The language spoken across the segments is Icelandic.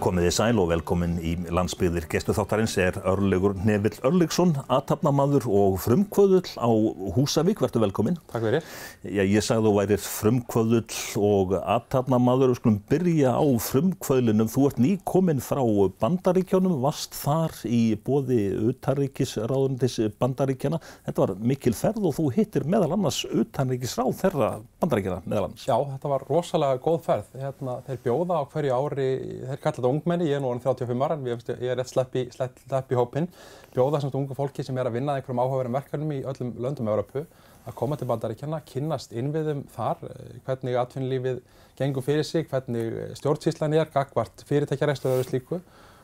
Komið þið sæl og velkomin í landsbyggðir. Gestur þáttarins Örlygur Hnefill Örlygsson, athafnamaður og frumkvöðull á Húsavík. Vertu velkomin. Takk fyrir. Ég sagði þú værir frumkvöðull og athafnamaður. Við skulum byrja á frumkvöðlinum. Þú ert nýkominn frá Bandaríkjunum, varst þar í boði utanríkisráðuneytis Bandaríkjanna. Þetta var mikil ferð og þú hittir meðal annars utanríkisráðherra Bandaríkjanna meðal annars. Já, þetta var rosalega góð ferð. Þeir bjóða á hverju ári, þeir kalla þetta ungmenni, ég orðinn 35 ára, en ég rétt slepp í hópinn, bjóða sem ungu fólki sem að vinna að einhverjum áhugaverðum verkefnum í öllum löndum Evrópu að koma til Bandaríkjanna, kynnast innviðum þar, hvernig atvinnulífið gengur fyrir sig, hvernig stjórnsýslan gagnvart fyrirtækjarekstri og öðru slíku.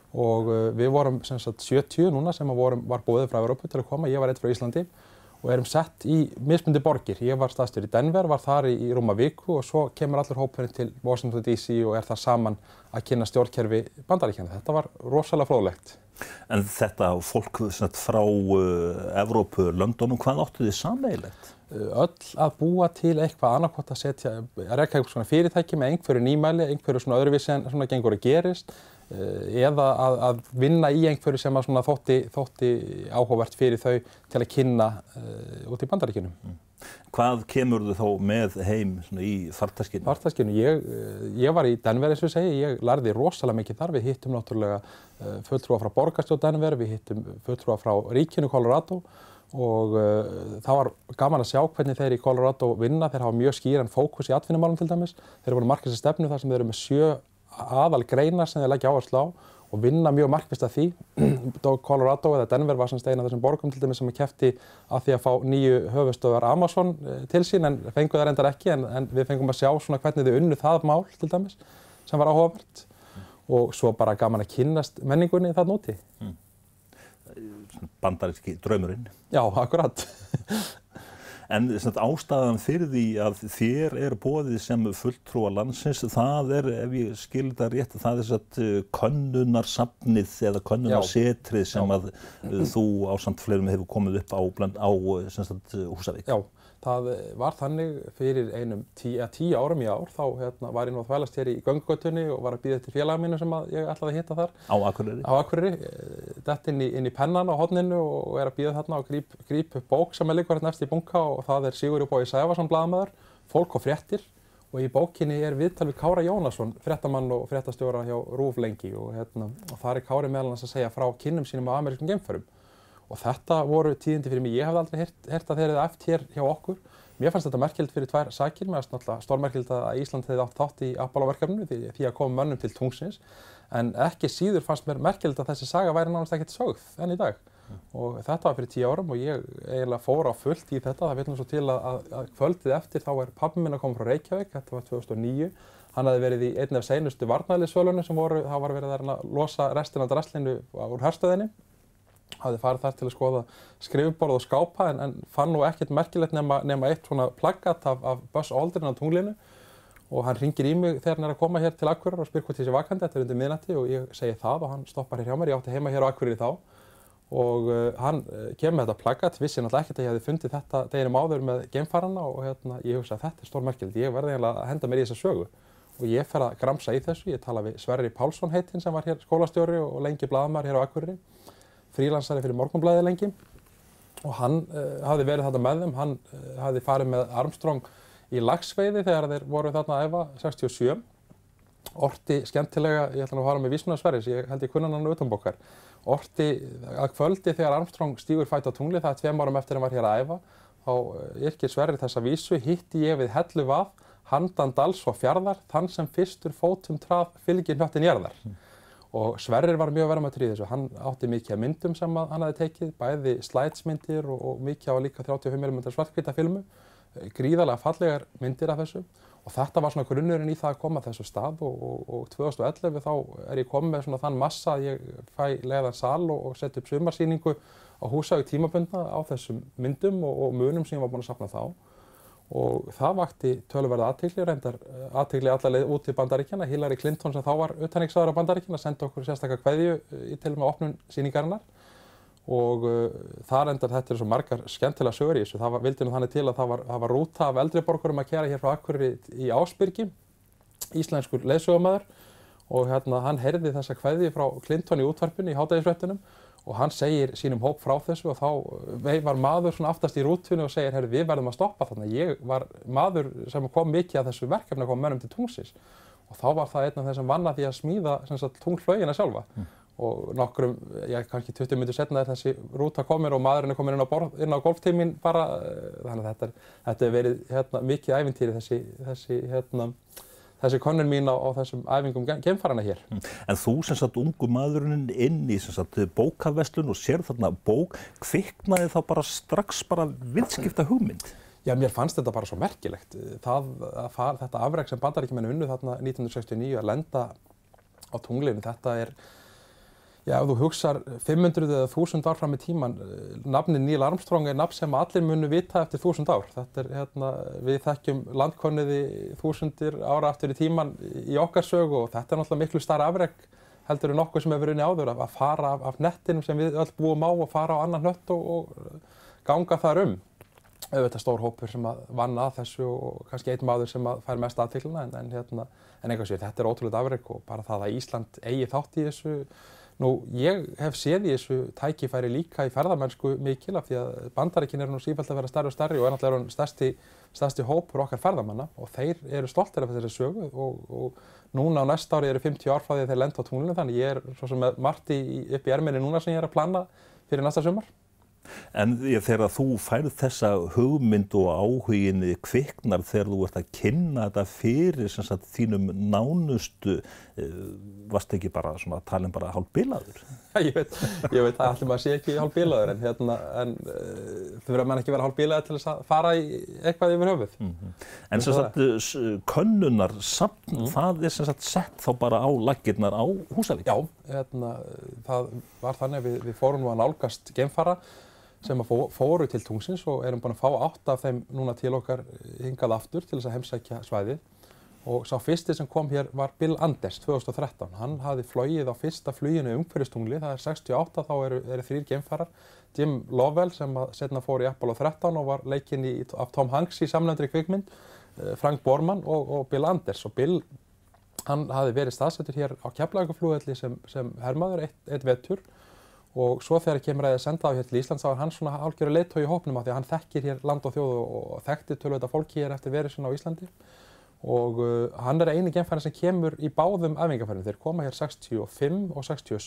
Og við vorum sem sagt 70 núna sem var boðið frá Evrópu til að koma, ég var einn frá Íslandi og erum sett í mismunandi borgir. Ég var staðstur í Denver, var þar í rúma viku og svo kemur allur hópurinn til Washington DC og þar saman að kynna stjórnkerfi Bandaríkjanna. Þetta var rosalega fróðlegt. En þetta fólk frá Evrópu, Londonum, hvað áttu þið sameiginlegt? Öll að búa til eitthvað annarkvort að reka eitthvað svona fyrirtæki með einhverju nýmæli, einhverju svona öðruvísi en svona gengur að gerist, eða að vinna í einhverju sem að svona þótti áhugavert fyrir þau til að kynna út í Bandaríkjunum. Hvað kemurðu þá með heim í farteskinu? Farteskinu, ég var í Denver eins og ég segi, ég lærði rosalega mikið þar. Við hittum náttúrulega fulltrúa frá borgarstjórn Denver, við hittum fulltrúa frá ríkinu Colorado og það var gaman að sjá hvernig þeir í Colorado vinna. Þeir hafa mjög skýran fókus í atvinnumálum til dæmis. Þeir voru markvissa stefnu þar sem þeir eru með 7 aðalgreinar sem þeir leggja áherslu á og vinna mjög markvisst að því. Colorado eða Denver var sem einn af þessum borgum til dæmis sem keppti að því að fá nýju höfuðstöðvar Amazon til sín en fengu það reyndar ekki en við fengum að sjá svona hvernig þau unnu það mál til dæmis sem var áhugavert og svo bara gaman að kynnast menningunni þarna úti. Bandaríski draumurinn. Já, akkurat. En ástæðan fyrir því að þér boðið sem fulltrúa landsins, það ef ég skil það rétt, það könnunarsafnið eða könnunarsetrið sem að þú ásamt fleirum hefur komið upp á Húsavík. Já, það var þannig fyrir 10 árum í ár, þá var ég nú að þvælast hér í göngugötunni og var að bíða eftir félaga mínu sem ég ætlaði að hitta þar. Á Akureyri? Á Akureyri, dett inn í pennan á horninu og að bíða þarna og gríp upp bók sem liggur hérna efst í bunka og það Sigurður Bogi Sævarsson blaðamaður, Fólk og fréttir og í bókinni viðtal við Kára Jónasson, fréttamann og fréttastjóra hjá RÚV lengi og þar Kári meðal annars að segja frá kynnum sínum á amerískum geimförum. Og þetta voru tíðindi fyrir mig. Ég hafði aldrei heyrt að þeir hefðu æft hér hjá okkur. Mér fannst þetta merkilegt fyrir 2 sakir. Mér fannst náttúrulega stórmerkilegt að Ísland hefði átt þátt í Apollo-verkefninu því að koma mönnum til tunglsins. En ekki síður fannst mér merkilegt að þessi saga væri nánast ekkert sögð enn í dag. Og þetta var fyrir 10 árum og ég eiginlega fór á fullt í þetta. Það vill nú svo til að kvöldið eftir þá pabbi minn að koma frá Reykjavík. Þetta var 2009. Hann hafði verið í einni af seinustu varnarliðssvölunum sem það var verið að losa restina af draslinu úr herstöðinni. Hafði farið þar til að skoða skrifborð og skápa en fann nú ekkert merkilegt nema eitt svona plaggat af Buzz Aldrin á tunglinu og hann hringir í mig þegar hann að koma hér til Akureyrar og spyr hvort ég sé vakandi, þetta undir miðnætti og ég segi það og hann stoppar hér hjá mér, ég átti heima hér á Akureyri þá og hann kemur með þetta plaggat, vissi náttúrulega ekkert að ég hefði fundið þetta deginum áður með geimfarana og ég hugsa að þetta stórmerkilegt, ég verði eiginlega að henda mér í þessa sögu og ég fer að gramsa í þessu, ég tala við Sverri Pálsson heitinn sem var hér skólastjóri og lengi blaðamaður hér á Akureyri. Frílansari fyrir Morgunblaðið lengi og hann hafði verið þarna með þeim, hann hafði farið með Armstrong í laxveiði þegar þeir voru þarna að æfa 67. Orti skemmtilega, ég ætla nú að fara með vísuna Sverris, ég held ég kunnan hann utanbókar. Orti að kvöldi þegar Armstrong stígur fæti á tungli, það 2 árum eftir hann var hér að æfa, þá yrkir Sverrir þessa vísu, hitti ég við hellu vað, handan dals og fjarðar, þann sem fyrstur fótum trað fylgir hnöttin jarðar. Og Sverrir var mjög verðmætur í þessu. Hann átti mikið af myndum sem hann hafði tekið, bæði slædsmyndir og mikið á líka 35 mm svarthvíta filmu. Gríðarlega fallegar myndir af þessu. Og þetta var svona grunnurinn í það að koma þessu stað og 2011 þá ég komið með svona þann massa að ég fæ leigðan sal og sett upp sumarsýningu á Húsavík tímabundna á þessum myndum og munum sem ég var búinn að safna þá. Og það vakti töluverða athygli, reyndar athygli alla leið út til Bandaríkjanna. Hillary Clinton sem þá var utanríkisráðherra Bandaríkjanna sendi okkur sérstaka kveðju til með opnun sýningarinnar og það reyndar þetta svo margar skemmtilega sögur í þessu. Það vildi nú þannig til að það var rúta af eldri borgurum að keyra hér frá Akureyri í Ásbyrgi, íslenskur leiðsögumaður og hann heyrði þessa kveðju frá Clinton í útvarpinu í hádegisfréttunum og hann segir sínum hóp frá þessu og þá var maður svona aftast í rútunni og segir, heyrðu, við verðum að stoppa þarna. Ég var maður sem kom mikið að þessu verkefni að koma mönnum til tunglsins og þá var það einn af þeim sem vann að því að smíða tunglflaugina sjálfa. Og nokkrum, kannski 20 mínútur seinna þessi rúta komin og maðurinn komin inn á golftíminn bara, þannig að þetta hefur verið mikið ævintýri þessi könnun mín á þessum æfingum geimfaranna hér. En þú ungu maðurinn inn í bókaverslun og sér þarna bók, kviknaði þá bara strax viðskipta hugmynd? Já, mér fannst þetta bara svo merkilegt. Þetta afrek sem Bandaríkjamenn unnu þarna 1969 að lenda á tunglinu, þetta já, ef þú hugsar 500 eða 1000 ár fram í tíman, nafnið Neil Armstrong nafn sem allir munu vita eftir 1000 ár. Þetta við þekkjum landkönnuði 1000 ára aftur í tíman í okkar sögu og þetta náttúrulega miklu stærra afrek heldur en nokkuð sem hefur unnið áður að fara af nettinum sem við öll búum á og fara á annan hnött og ganga þar auðvitað stór hópur sem vann að þessu og kannski einn maður sem fær mest athygli en eitthvað sér, þetta ótrúlegt afrek og bara það að Ísland eigi þátt í þessu. Nú, ég hef séð í þessu tækifæri líka í ferðamennsku mikil af því að Bandaríkin nú sífellt að vera stærri og stærri og náttúrulega stærsti hópur okkar ferðamanna og þeir eru stoltir af þessari sögu og núna á næsta ári eru 50 ár frá því að þeir lenda á tunglinu þannig ég svo sem með margt upp í erminni núna sem ég að plana fyrir næsta sumar. En þegar þú færð þessa hugmynd og áhugin kviknar þegar þú ert að kynna þetta fyrir þínum nánustu, varst ekki bara svona talin bara hálfbilaður? Ég veit að allir maður sé ekki hálfbilaður en þurfa mann ekki vera hálfbilaður til þess að fara í eitthvað yfir höfuð. En könnunarsafn, það sett þá bara á laggirnar á Húsavík? Já, það var þannig að við fórum nú að nálgast geimfara sem fóru til tunglsins og erum búin að fá 8 af þeim núna til okkar hingað aftur til þess að heimsækja svæðið. Og sá fyrsti sem kom hér var Bill Anders 2013. Hann hafði flogið á fyrsta fluginu umhverfis tungli, það 68, þá eru 3 geimfarar. Jim Lovell sem seinna fór í Apollo 13 og var leikinn af Tom Hanks í samnefndri kvikmynd, Frank Borman og Bill Anders. Og Bill, hann hafði verið staðsettur hér á Keflavíkurflugvelli sem hermaður eitt vetur. Og svo þegar kemur að senda á hér til Íslands þá hann svona hálfgerður leiðtogi í hópnum af því að hann þekkir hér land og þjóð og þekkti töluvert fólki hér eftir verið sinna á Íslandi. Og hann eini geimfarinn sem kemur í báðum æfingaferðum. Þeir koma hér 65 og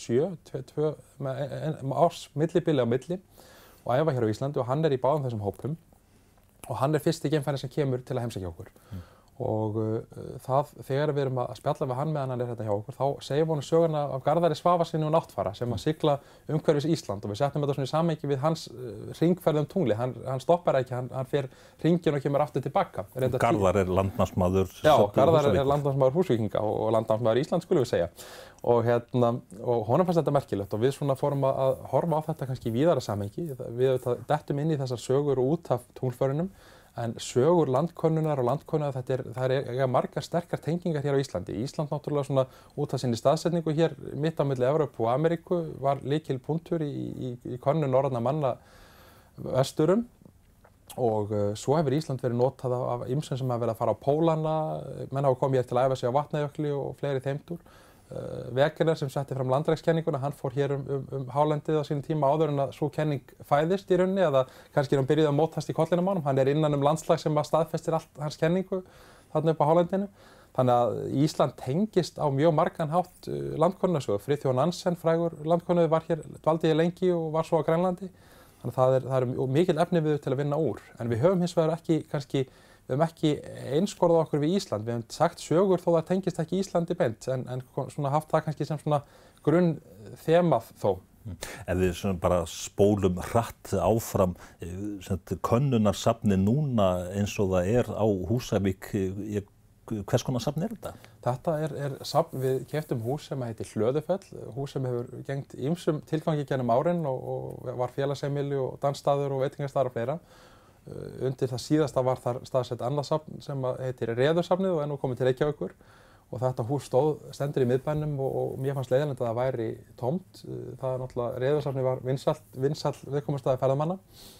67, með árs millibili á milli og æfa hér á Íslandi og hann í báðum þessum hópum. Og hann fyrsti geimfarinn sem kemur til að heimsækja okkur. Og þegar við erum að spjalla við hann meðan hann hérna hjá okkur, þá segjum við honum söguna af Garðari Svavarssyni og náttfara sem að sigla umhverfis Ísland og við settum þetta svona í samhengi við hans hringferð tungli. Hann stoppar ekki, hann fer hringinn og kemur aftur tilbaka. Garðar landnámsmaður. Já, Garðar landnámsmaður Húsvíkinga og landnámsmaður Ísland skulum við segja. Og honum fannst þetta merkilegt og við svona fórum að horfa á þetta kannski í víðara samhengi. Við dettum inn í þessar sögur út af tunglförunum. En sögur landkönnunar og landkönnunar, það er margar sterkar tengingar hér á Íslandi. Ísland náttúrulega svona út af sinni staðsetningu hér mitt á milli Evrópu og Ameríku var lykilpunktur í könnun norrænna manna vesturum og svo hefur Ísland verið notað af ýmsum sem hafa verið að fara á pólana, menn hafa komið hér til að æfa sig á Vatnajökli og fleiri þeimtur. Wegener sem setti fram landrekskenninguna, hann fór hér hálendið á sínum tíma áður en að svo kenning fæðist í rauninni eða kannski hann byrjuði að mótast í kollinum á honum. Hann innan landslag sem staðfestir allt hans kenningu þarna upp á hálendinu. Þannig að Ísland tengist á mjög margan hátt landkönnunarsögu. Friðþjóf Nansen, frægur landkönnuður, var hér, dvaldi hér lengi og var svo á Grænlandi. Þannig að það er mikil efni við til að vinna úr. En við höfum hins vegar við höfum ekki einskorðað okkur við Ísland. Við höfum sagt sögur þó það tengist ekki Íslandi beint, en svona haft það kannski sem svona grunnþemað þó. Ef við bara spólum hratt áfram, könnunarsafni núna eins og það á Húsavík, hvers konar safn þetta? Þetta safn, við keyptum hús sem heitir Hlöðufell, hús sem hefur gegnt ýmsum tilgangi gennum árin og var félagsheimili og dansstaður og veitingastaður og fleira. Undir það síðasta var þar staðsett annað safn sem heitir Reðursafnið og nú komið til Reykjavíkur og þetta hús stendur í miðbænum og mér fannst leiðinlegt að það væri tómt. Það náttúrulega, Reðursafnið var vinsæll viðkomustaður ferðamanna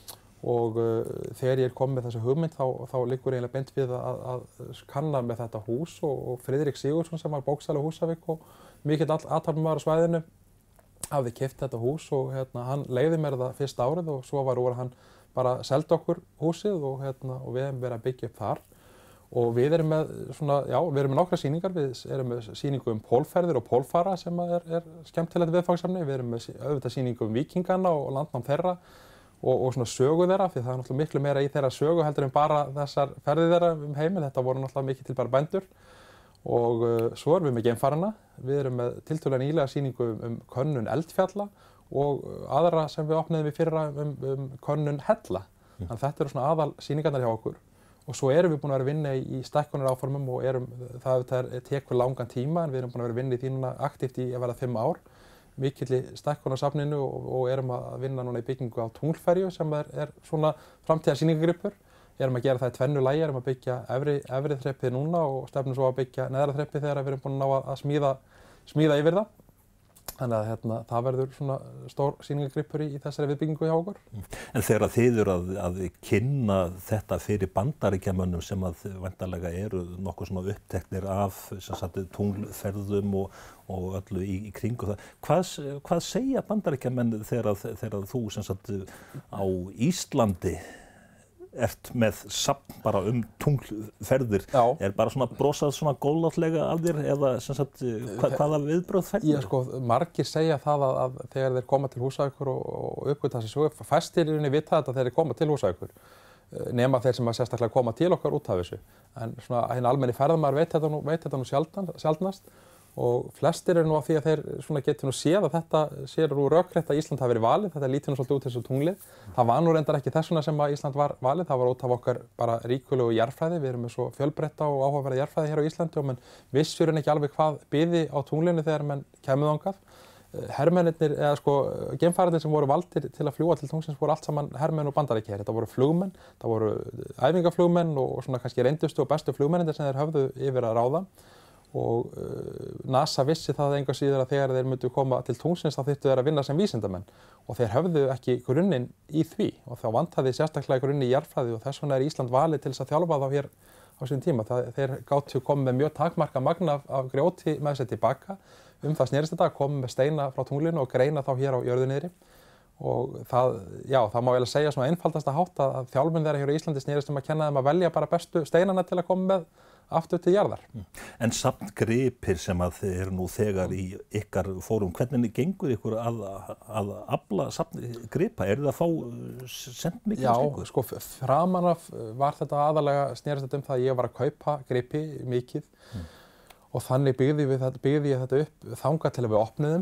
og þegar ég kom með þessu hugmynd þá liggur eiginlega beint við að kanna með þetta hús og Friðrik Sigurðsson sem var bóksali á Húsavík og mikill athafnamaður á svæðinu hafði keypt þetta hús og hann leigði mér það fyrsta árið og svo voru hann bara seldi okkur húsið og við hefum verið að byggja upp þar og við erum með við erum með nokkra sýningar, við erum með sýningu pólferðir og pólfara sem er skemmtilegt viðfangsefni, við erum með auðvitað sýningu víkingana og landnám þeirra og svona sögu þeirra, því það er náttúrulega miklu meira í þeirra sögu heldur en bara þessar ferðir þeirra heiminn, þetta voru náttúrulega mikið til bara bændur og svo erum við með geimfarana, við erum með tiltölulega nýlega sýningu könnun eldfjalla og aðra sem við opnuðum í fyrra könnun hella. Þannig að þetta eru svona aðal sýningarnar hjá okkur og svo erum við búin að vera að vinna í stækkunaráformum og það tekur langan tíma en við erum búin að vera að vinna í því núna aktíft í að verða 5 ár, mikill í stækkunarsafninu og erum að vinna núna í byggingu á tunglferju sem er svona framtíðar sýningargripur. Erum að gera það í tvennu lagi, erum að byggja efri þreppið núna og stefnum svo að byggja neðra þreppið þegar við erum búin að ná að smíða yfir það. Þannig að það verður svona stór sýningargripur í þessari viðbyggingu hjá okkur. En þegar þið eru að kynna þetta fyrir Bandaríkjamönnum sem að væntanlega eru nokkuð svona uppteknir af tunglferðum og öllu í kringu það, hvað segja Bandaríkjamenn þegar þú á Íslandi ert með safn bara tunglferðir, bara svona brosað svona góðlátlega af þér eða hvaða viðbrögð færðu? Sko, margir segja það að þegar þeir koma til Húsavíkur og uppgötva þessi sögu, fæstir í rauninni vita þetta þegar þeir koma til Húsavíkur, nema þeir sem sérstaklega koma til okkar út af þessu. En svona hinn almenni ferðamaður veit þetta nú sjaldnast og flestir eru nú á því að þeir svona geti nú séð að þetta sér nú rökrétt að Ísland hafi verið valið, þetta lítur nú svolítið út eins og tunglið. Það var nú reyndar ekki þess vegna sem að Ísland var valið, það var út af okkar bara ríkulegu jarðfræði, við erum með svo fjölbreytta og áhugaverða jarðfræði hér á Íslandi og menn vissur en ekki alveg hvað byði á tunglinu þegar menn kæmu þangað. Hermennirnir, eða sko geimfararnir sem voru valdir til að fljúga til tunglsins voru allt saman hermenn og bandaríkjaher. Þetta voru flugmenn, það voru æfingaflugmenn og svona kannski reyndustu og bestu flugmennir sem þeir höfðu yfir að ráða. Og NASA vissi það engu að síður að þegar þeir myndu koma til tunglsins þá þyrftu þeir að vinna sem vísindamenn og þeir höfðu ekki grunninn í því og þá vantaði sérstaklega grunni í jarðfræði og þess vegna er Ísland valið til þess að þjálfa þá hér á sínum tíma. Þeir gátu komið með mjög takmarkað magn af grjóti með sér tilbaka, það snerist þetta að koma með steina frá tunglinu og greina þá hér á jörðu niðri og það má eiginlega segja svona einfaldasta hátt að þjálfun þeirra hér á Íslandi snerist að kenna þeim að velja bara bestu steinana til að koma með aftur til jarðar. En safngripir sem að þið eru nú þegar í ykkar fórum, hvernig gengur ykkur að afla safngripa? Er það að fá sent mikið slíku? Já, sko framan af var þetta aðalega snerist þetta það að ég var að kaupa gripi mikið og þannig byggði ég þetta upp þangað til að við opnuðum.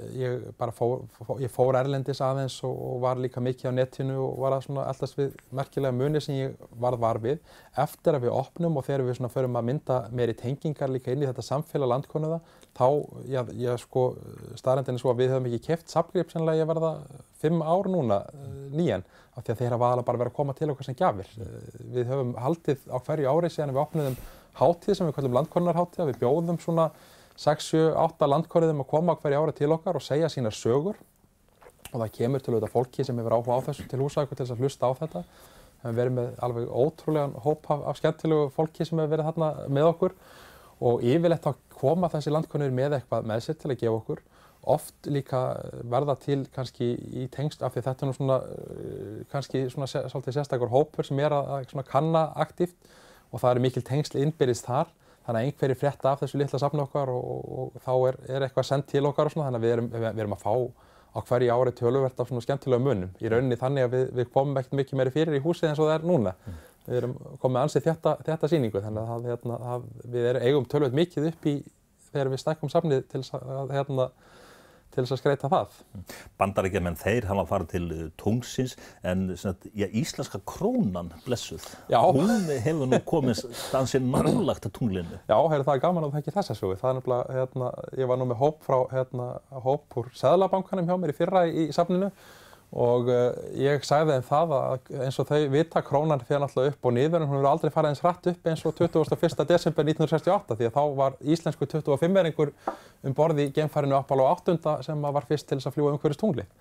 Ég fór erlendis aðeins og var líka mikið á netinu og var að svona alltaf við merkilega muni sem ég var við. Eftir að við opnum og þegar við svona förum að mynda meiri tengingar líka inn í þetta samfélag landkönnuða, þá sko staðreyndin er svo að við höfum ekki keypt safngrip sennilega ég verða 5 ár núna nýjan af því að þeir hafa aðalega bara verið að koma til okkar sem gjafir. Við höfum haldið á hverju ári síðan við opnuðum hátíð sem við kallum landkönnunarhátíð. Við bjóðum svona 6, 7, 8 landkönnuðum að koma hverju ári til okkar og segja sínar sögur og það kemur til auðvitað fólki sem hefur áhuga á þessu til Húsavíkur til þess að hlusta á þetta. Við höfum verið með alveg ótrúlegan hóp af skemmtilegu fólki sem hefur verið þarna með okkur og yfirleitt þá koma þessi landkönnuðir með eitthvað með sér til að gefa okkur. Oft líka verða til kannski í tengsl af því þetta nú svona kannski svona svolítið sérstakur hópur sem að svona kanna aktíft og það eru mikil tengsl innbyrðis þar. Þannig að einhverjir frétta af þessu litla safni okkar og þá er eitthvað sendt til okkar og svona, þannig að við erum að fá á hverju ári töluvert af svona skemmtilega munum. Í rauninni þannig að við komum ekkert mikið meiri fyrir í húsið eins og það er núna. Við erum komið ansið þétta sýningu, þannig að við eigum töluvert mikið upp í þegar við stækkum safnið til þess að skreita það. Bandaríkjamenn þeir hafa farið til tunglsins en íslenska krónan blessuð. Hún hefur nú komið dansinn nálægt að tunglinu. Já, það er gaman að þekki þessa sögu. Það er nefnilega, ég var nú með hóp úr Seðlabankanum hjá mér í fyrra í safninu og ég sagði þeim það að eins og þau vita krónan fer náttúrulega upp og niður en hún hefur aldrei farið eins hratt upp eins og 21. desember 1968 því að þá var íslensku 25-eringur borð í geimfarinu Apollo 8 sem var fyrst til þess að fljúga umhverfis tunglið.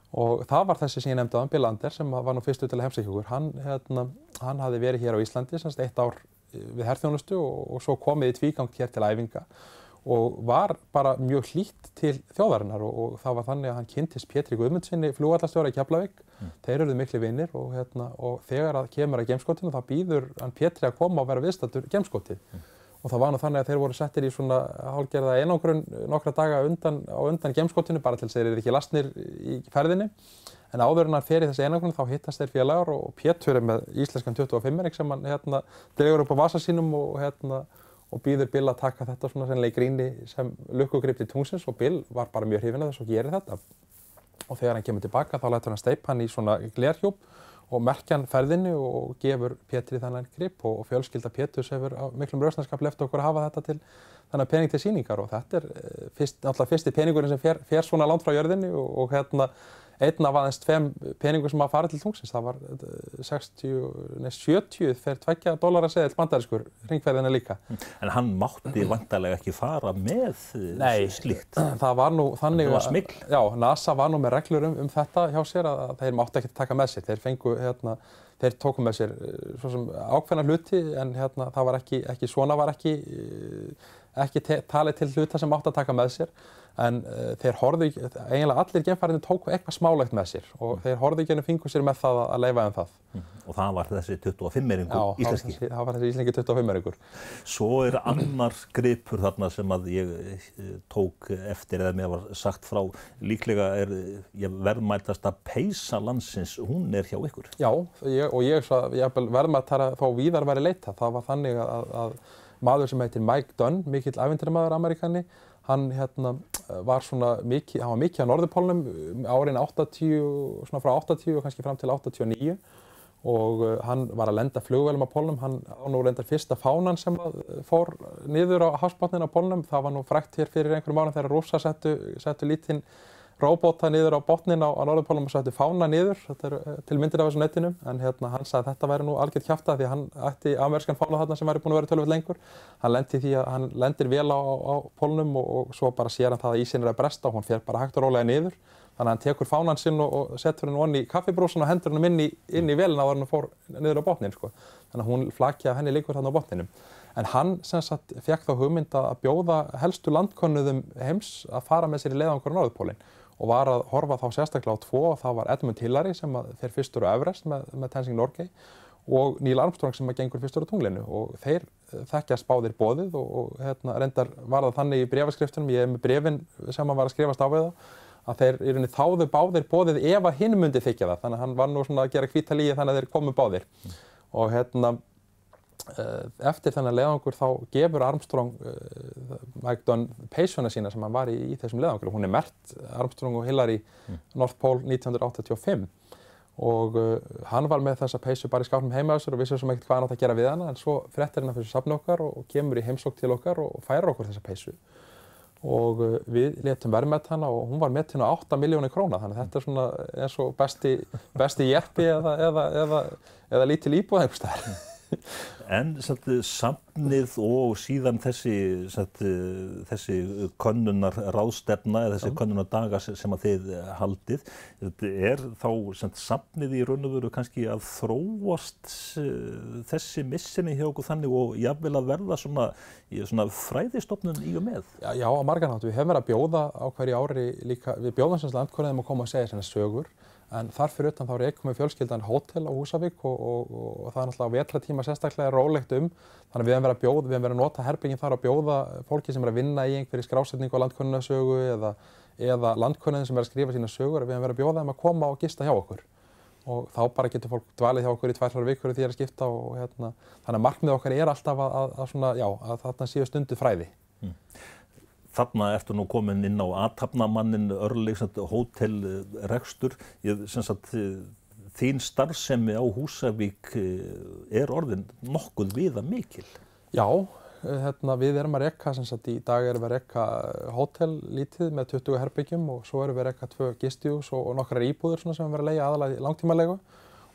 Og það var þessi sem ég nefndi áðan, Bill Ander, sem var nú fyrstu til að heimsækja okkur. Hann hafði verið hér á Íslandi, semst 1 ár við herþjónustu og svo komið í tvígang hér til æfinga og var bara mjög hlýtt til þjóðarinnar og það var þannig að hann kynntist Pétri Guðmundsssyni flugvallarstjóra í Keflavík. Þeir eruðu miklir vinir og þegar að kemur að geimskotinu þá býður hann Pétri að koma og vera viðstaddur geimskotið. Og það var nú þannig að þeir voru settir í svona hálfgerða einangrun nokkra daga á undan geimskotinu bara til þess að þeir eru ekki lasnir í ferðinni. En áður en hann fer í þessi einangrun þá hittast þeir félagar og Pétur með íslenskan 25-ring sem hann dregur upp á vasa sínum og býður Bill að taka þetta svona sennilega í gríni sem lukkugrip til tungsins og Bill var bara mjög hrifinn af þessu og gerir þetta. Og þegar hann kemur tilbaka þá lætur hann steypa hann í svona glerhjúp og merkja hann ferðinni og gefur Pétri þennan grip og fjölskylda Péturs hefur á miklum rausnarskap leyft okkur að hafa þetta til þennan pening til sýningar og þetta náttúrulega fyrsti peningurinn sem fer svona langt frá jörðinni og einn af aðeins 2 peningum sem að fara til tungsins. Það var 70 fyrir $2 seðill bandarískur hringferðina líka. En hann mátti væntanlega ekki fara með slíkt? Nei, það var nú þannig að smygl? Já, NASA var nú með reglur um þetta hjá sér að þeir mátti ekki taka með sér. Þeir fengu, þeir tóku með sér svo sem ákveðna hluti en það var ekki svona var ekki talið til hluta sem átti að taka með sér. En þeir horfðu, eiginlega allir geimfararnir tóku eitthvað smálegt með sér og þeir horfðu ekki ennum fingur sér með það að leyfa það. Og það var þessi 25-eringur íslenski? Já, það var þessi íslenski 25-eringur. Svo annar gripur þarna sem að ég tók eftir eða mér var sagt frá, líklega verðmætasta peysa landsins, hún hjá ykkur? Já, og ég verðmætara þó víðar væri leitað. Það var þannig að maður sem heitir Mike Dunn, mikill ævintýramaður Ameríkani, hann var mikið á Norðurpólnum árin 80, svona frá 80 og kannski fram til 89 og hann var að lenda flugvélum á pólnum. Hann nú reyndar fyrsta fánan sem fór niður á hafsbotninn á pólnum. Það var nú frægt hér fyrir einhverjum árum þegar Rússar settu lítinn róbóta niður á botninn á Norðurpólnum og settu fána niður. Þetta til myndir af þessu netinu. En hann sagði að þetta væri nú algjört kjaftað því að hann ætti amerískan fána þarna sem væri búinn að vera töluvert lengur. Hann lendi því að hann lendir vel á pólnum og svo bara sér hann það að ísinn að bresta og hún fer bara hægt og rólega niður. Þannig að hann tekur fánan sinn og setur hann onni í kaffibrúsan og hendur hann inn í vélina áður en hann fór niður á botninn. Þannig að hún flaki af henni liggur þarna á botninum. En hann sem sagt fékk þá hugmynd að bjóða helstu landkönnuðum heims að fara með sér í leiðangur á Norðurpólinn og var að horfa þá sérstaklega á 2 og það var Edmund Hillary sem fer fyrstur á Everest með Tenzing Norgay og Neil Armstrong sem gengur fyrstur á tunglinu og þeir þekkjast báðir boðið og reyndar var það þannig í bréfaskriftunum, ég með bréfin sem hann var að skrifast á við þá að þeir í rauninni þáðu báðir boðið ef að hinn myndi þykja það, þannig að hann var nú svona að gera hvíta lygi þannig að þeir komu báðir og eftir þennan leiðangur þá gefur Armstrong Mike Dunn peysuna sína sem hann var í þessum leiðangur og hún merkt Armstrong og Hillary North Pole 1985 og hann var með þessa peysu bara í skápnum heima á sér og vissi svo ekkert hvað hann átti að gera við hana en svo fréttir hann af þessu safni okkar og kemur í heimsókn til okkar og færir okkur þessa peysu og við létum verðmætt hana og hún var metin á 8 milljónir króna þannig að þetta svona eins og besti jeppi eða lítil íbúð einhvers staðar. En safnið og síðan þessi könnunar ráðstefna eða þessi könnunardaga sem að þið haldið, þá safnið í raun og veru kannski að þróast þessi missinni hjá okkur þannig og jafnvel að verða svona fræðistofnun í og með? Já, á margan hátt. Við hefum verið að bjóða á hverju ári líka, við bjóðum sem landkönnuðum að koma og segja svona sögur. En þar fyrir utan þá rekum við fjölskyldan hótel á Húsavík og það náttúrulega á vetratíma sérstaklega rólegt þannig að við höfum verið að nota herbergin þar og bjóða fólki sem að vinna í einhverju skrásetningu á landkönnunarsögu eða landkönnuðin sem að skrifa sína sögur við höfum verið að bjóða þeim að koma og gista hjá okkur og þá bara getur fólk dvalið hjá okkur í 2-3 vikur því að skipta og þannig að markmið okkar alltaf að þarna séu stundu fræði. Þarna ertu nú komin inn á athafnamannin Örlyg, hótelrekstur. Þín starfsemi á Húsavík orðin nokkuð viðamikil. Já, við erum að reka, í dag erum við að reka hótel lítið með 20 herbyggjum og svo erum við að reka 2 gistihús og nokkrar íbúðir sem við erum að leigja aðalega í langtímalegu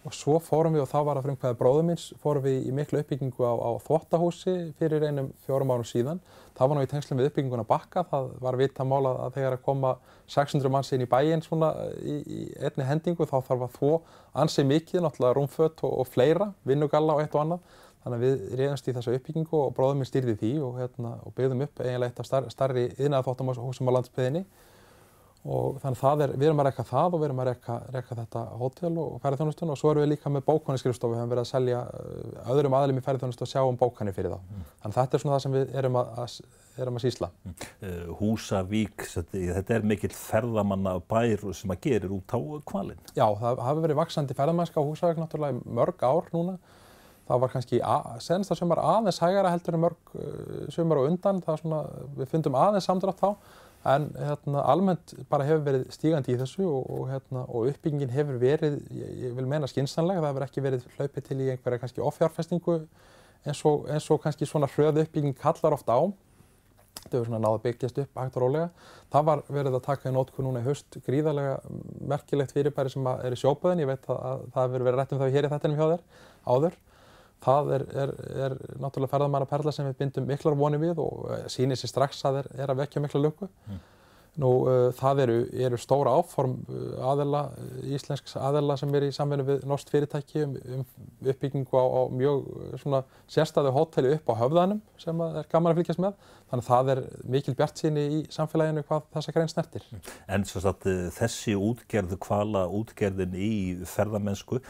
og svo fórum við, og þá var að frumkvæði bróður míns, fórum við í miklu uppbyggingu á þvottahúsi fyrir einum 4 árum síðan. Það var nú í tengslum við uppbygginguna Bakka, það var vitamál að þegar að koma 600 manns inn í bæinn svona í einni hendingu, þá þarf að þvo ansi mikið, náttúrulega rúmföt og fleira, vinnugalla og eitt og annað. Þannig að við réðumst í þessa uppbyggingu og bróður minn stýrði því og byggðum upp eiginlega eitt af stærri iðnaðarþvottahúsum á landsbyggðinni. Og þannig að við erum að reka það og við erum að reka þetta hótel og ferðaþjónustuna og svo erum við líka með bókanaskrifstofu, við höfum verið að selja öðrum aðilum í ferðaþjónustu og sjá bókanir fyrir þá. Þannig að þetta er svona það sem við erum að sýsla. Húsavík, þetta er mikill ferðamannabær sem að gerir út á Hvalinn. Já, það hafi verið vaxandi ferðamennska á Húsavík náttúrulega í mörg ár núna. Það var kannski senasta sumar aðeins hægara heldur en mörg sumar á undan, það svona, við fundum aðeins samdrátt þá. En almennt bara hefur verið stígandi í þessu og uppbyggingin hefur verið, ég vil meina skynsamlega, það hefur ekki verið hlaupið til í einhverja kannski offjárfestingu eins og kannski svona hröð uppbygging kallar oft á. Það hefur svona náð að byggjast upp hægt og rólega. Það var verið að taka í notkun núna í haust gríðarlega merkilegt fyrirbæri sem er í sjóböðin, ég veit að það hefur verið rætt um það hér í þættinum hjá þér áður. Það er náttúrulega ferðamannaperla sem við bindum miklar vonir við og sýnir sig strax að er að vekja mikla lukku. Nú, það eru stóra áform aðila, íslensks aðila sem í samvinnu við norskt fyrirtæki uppbyggingu á mjög svona sérstæðu hóteli upp á Höfðanum sem er gaman að fylgjast með. Þannig að það er mikil bjartsýni í samfélaginu hvað þessa grein snertir. En svo að þessi útgerð, hvalaútgerðin í ferðamennsku,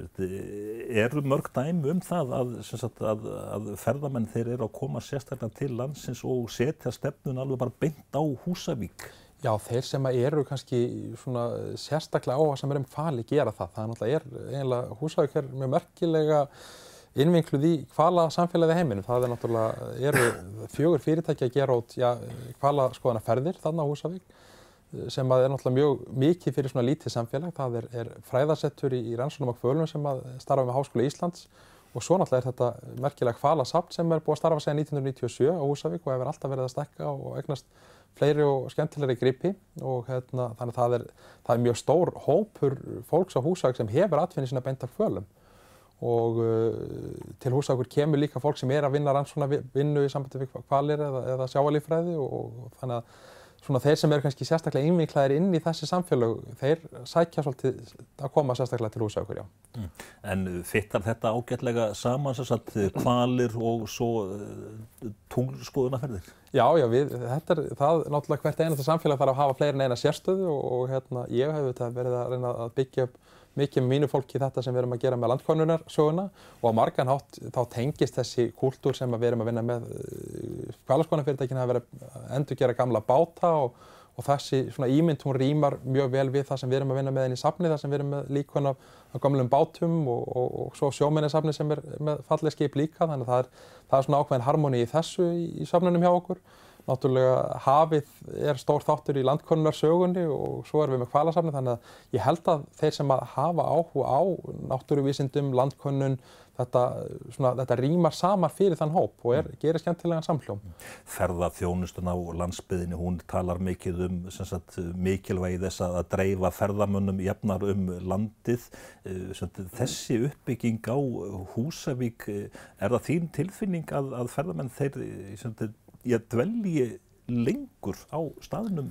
eru mörg dæmi það að ferðamenn þeir eru að koma sérstaklega til landsins og setja stefnun alveg bara beint á Húsavík? Já, þeir sem eru kannski svona sérstaklega áhugasamir hvali gera það. Það náttúrulega eiginlega Húsavík mjög merkilega innvinkluð í hvalasamfélagið í heiminum. Það náttúrulega eru 4 fyrirtæki að gera út hvalaskoðunarferðir þarna á Húsavík sem náttúrulega mjög mikið fyrir svona lítið samfélag. Það er fræðasettur í rannsóknum á hvölum sem starfa með Háskóla Íslands og svo náttúrulega þetta merkilega hvalasafn sem búið að starfa síðan 1997 á Húsavík og hefur alltaf verið að stækka og eignast fleiri og skemmtilegri gripi og þannig að það er mjög stór hópur fólks á Húsavík sem hefur atvinnu sína beint af hvölum. Og til Húsavíkur kemur líka fólk sem að vinna rannsóknarvinnu í sambandi við hvalir eða sjávarlíffræði og þannig að svona þeir sem eru kannski sérstaklega innvinklaðir inn í þessi samfélög, þeir sækja svolítið að koma sérstaklega til Húsavíkur, já. En fittar þetta ágætlega saman sem sagt hvalir og svo tunglskoðunarferðir? Já, það náttúrulega hvert einasta samfélag þarf að hafa fleiri en eina sérstöðu og ég hef verið að reyna að byggja upp mikið með mínu fólki þetta sem við erum að gera með landkönnunarsöguna og á margan hátt þá tengist þessi kúltúr sem við erum að vinna með hvalaskoðunarfyrirtækin hafa verið að endurgera gamla báta og þessi svona ímynd hún rímar mjög vel við það sem við erum að vinna með inn í safni þar sem við erum með líkun af gamlum bátum og svo sjómennisafni sem með falleg skip líka þannig að það er svona ákveðin harmoni í þessu í safnunum hjá okkur. Náttúrulega hafið stór þáttur í landkönnunarsögunni og svo erum við með hvalasafni þannig að ég held að þeir sem hafa áhuga á náttúruvísindum, landkönnun, þetta rímar saman fyrir þann hóp og gerir skemmtilegan samhljóm. Ferðaþjónustun á landsbyggðinni, hún talar mikið mikilvægi þess að dreifa ferðamönnum jafnar landið. Þessi uppbygging á Húsavík, það þín tilfinning að ferðamenn þeir dvelji lengur á staðnum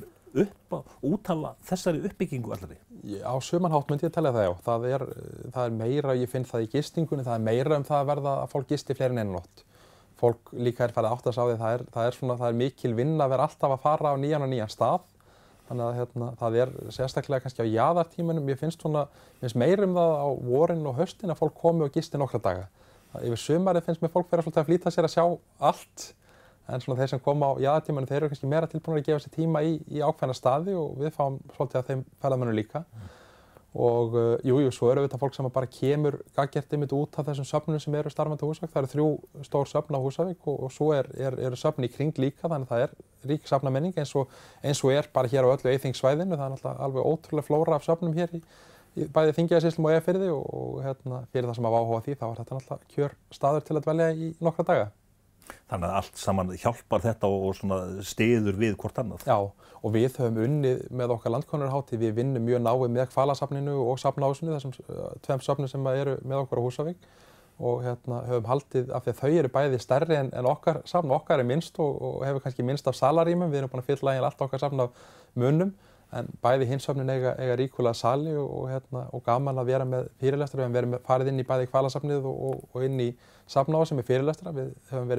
út af þessari uppbyggingu allri? Á sumanhátt myndi ég telja það, já. Það er meira, ég finn það í gistingunni, það er meira það að verða að fólk gisti fleiri en eina nótt. Fólk líka farið að átta sig á því, það er mikil vinna að vera alltaf að fara á nýjan stað. Þannig að það er sérstaklega kannski á jaðartímanum, ég finnst meira það á vorin og haustin að fólk komi og gisti nokkra daga. Yfir sumarið finnst mér fólk vera svolítið að flýta sér að sjá allt. En þeir sem koma á jaðartímanum, þeir eru kannski meira tilbúinir að gefa sér tíma í ákveðna staði og við fáum svolítið að þeim ferðamönnum líka. Og svo eru þetta fólk sem bara kemur gagngert út af þessum söfnum sem eru starfandi á Húsavík. Það eru 3 stór söfn á Húsavík og svo eru söfn í kring líka, þannig að það er rík safnamenning eins og bara hér á öllu Eyþingssvæðinu. Það er náttúrulega alveg ótrúlega flóra af söfnum hér í bæði Þingeyjarsýslum og Eyjafirði og fyrir það sem hafa áhuga á því þá er þetta náttúrulega kjör staður til að dvelja í nokkra daga. Þannig að allt saman hjálpar þetta og svona styður við hvort annað. Já, og við höfum unnið með okkar landkönnunahátíð, við vinnum mjög náið með Hvalasafninu og Safnahúsinu, þessum tveim söfnum sem eru með okkur á Húsavík og höfum haldið af því að þau eru bæði stærri en okkar safn, okkar er minnst og hefur kannski minnst af salarýmum, við erum búin að fylla allt okkar safn af munum, en bæði hins söfnin eiga ríkulega sali og gaman að vera með fyrirlestra, við höfum farið inn í bæði Hvalasafnið og inn í Safnahús sem er fyrirlestra, við höfum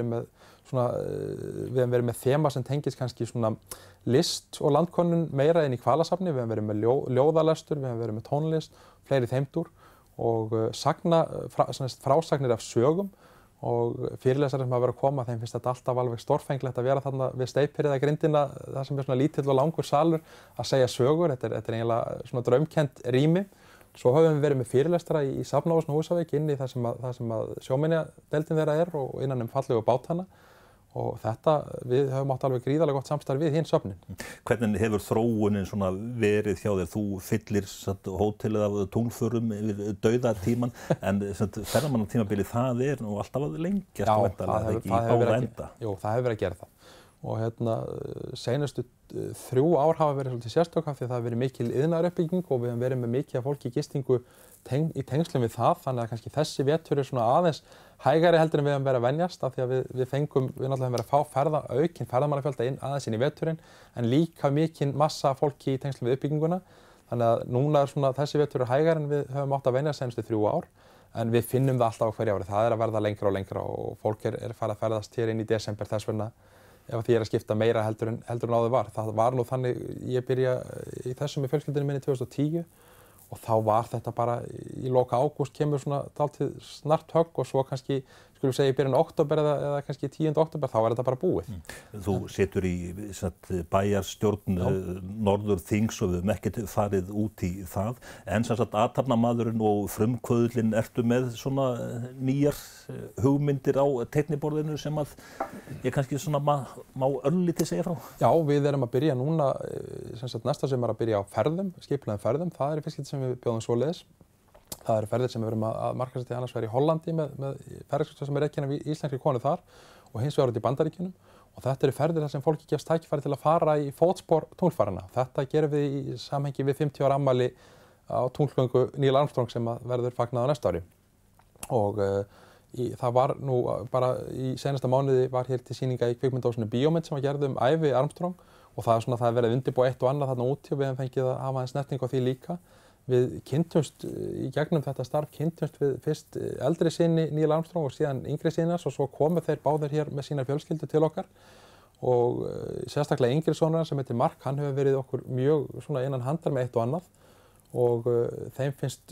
verið með þema sem tengist kannski svona list og landkönnun meira inn í Hvalasafni, við höfum verið með ljóðalestur, við höfum verið með tónlist, fleiri þeimdur og frásagnir af sögum og fyrirlesarar sem hafa verið að koma, þeim finnst þetta alltaf alveg stórfenglegt að vera þarna við steypirið að grindina, það sem er svona lítill og langur salur að segja sögur, þetta er eiginlega svona draumkennt rými. Svo höfum við verið með fyrirlestra í Safnahúsinu Húsavík inn í það sem að sjóminjadeildin þeirra er og innan fallegu bátana og við höfum átt alveg gríðarlega gott samstarf við hinn söfnin. Hvernig hefur þróunin svona verið hjá þér? Þú fyllir hótelið af túnförum yfir dauðatíman en ferðamannatímabilið það er nú alltaf að lengjast. Já, það hefur verið að gera það. Og seinustu 3 ár hafa verið svolítið sérstök af því að það hefur verið mikil iðnaðaruppbygging og við höfum verið með mikið af fólki í gistingu í tengslum við það, þannig að kannski þessi vetur er svona aðeins hægari heldur en við höfum verið að venjast af því að við náttúrulega höfum verið að fá aukinn ferðamannafjölda aðeins inn í veturinn en líka mikinn massa fólki í tengslum við uppbygginguna, þannig að núna er svona þessi vetur er hægari en við höfum átt að venjast seinustu 3 ár en við finnum það alltaf á hverju ári, það er að verða lengra og lengra og fólk er farið að ferðast hér inn í desember þess vegna ef því að skipta meira heldur en áður var. Það var nú þannig, ég byrja í þessum með fjölskyldunni minni 2010 og þá var þetta bara í loka ágúst kemur svona dálítið snart högg og svo kannski, skulum segja í byrjun október eða kannski 10. október, þá er þetta bara búið. Þú situr í bæjarstjórn Norðurþings og við höfum ekkert farið út í það, en sem sagt athafnamaðurinn og frumkvöðlinn ertu með svona nýjar hugmyndir á teikniborðinu sem að ég kannski svona má örlítið segja frá? Já, við erum að byrja núna, sem sagt næsta sem er að byrja á ferðum, skipulagðum ferðum, það er í fyrst skipti sem við bjóðum svoleiðis. Það eru ferðir sem við erum að markaðssetja annars vegar í Hollandi með ferðaskipstjóra sem er rekin af íslenskri konu þar og hins vegar út í Bandaríkjunum og þetta eru ferðir þar sem fólki gefst tækifæri til að fara í fótspor tunglfaranna. Þetta gerum við í samhengi við 50 ára afmæli á tunglgöngu Neil Armstrong sem verður fagnað á næsta ári. Og það var nú bara í seinasta mánuði var hér til sýninga í kvikmyndahúsinu Bíómynd sem var gerð ævi Armstrong og það er verið að undirbúa eitt og annað þarna úti og við hefum fengið að hafa aðeins snertingu á því líka. Við kynntumst í gegnum þetta starf við fyrst eldri syni Neil Armstrong og síðan yngri synars og svo komu þeir báðir hér með sínar fjölskyldur til okkar og sérstaklega yngri sonur sem heitir Mark, hann hefur verið okkur mjög svona innan handar með eitt og annað og þeim finnst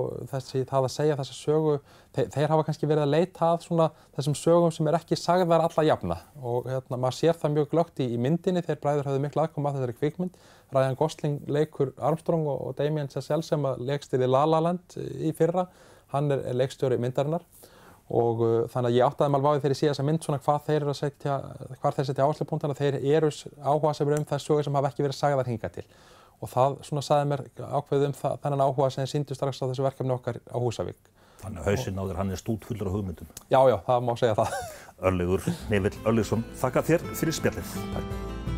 það að segja þessa sögu, þeir hafa kannski verið að leita að svona þessum sögum sem er ekki sagðar alla jafna og maður sér það mjög glöggt í myndinni, þeir bræður höfðu mikla aðkomu að þessari kvikmynd. Ryan Gosling leikur Armstrong og Damien Chazelle sem leikstýrði La La Land í fyrra, hann er leikstjóri myndarinnar og þannig að ég áttaði mig alveg á því þegar ég sé þessa mynd svona hvar þeir setja áherslupunktana, þeir eru áhugasamir þær sögur sem hafa ekki verið sagðar hingað til. Og það svona sagði mér ákveðið þennan áhuga sem sýndu strax á þessu verkefni okkar á Húsavík. Þannig að hausinn á þér, hann er stútfullur af hugmyndum. Já, það má segja það. Örlygur Hnefill Örlygsson, þakka þér fyrir spjallið. Takk.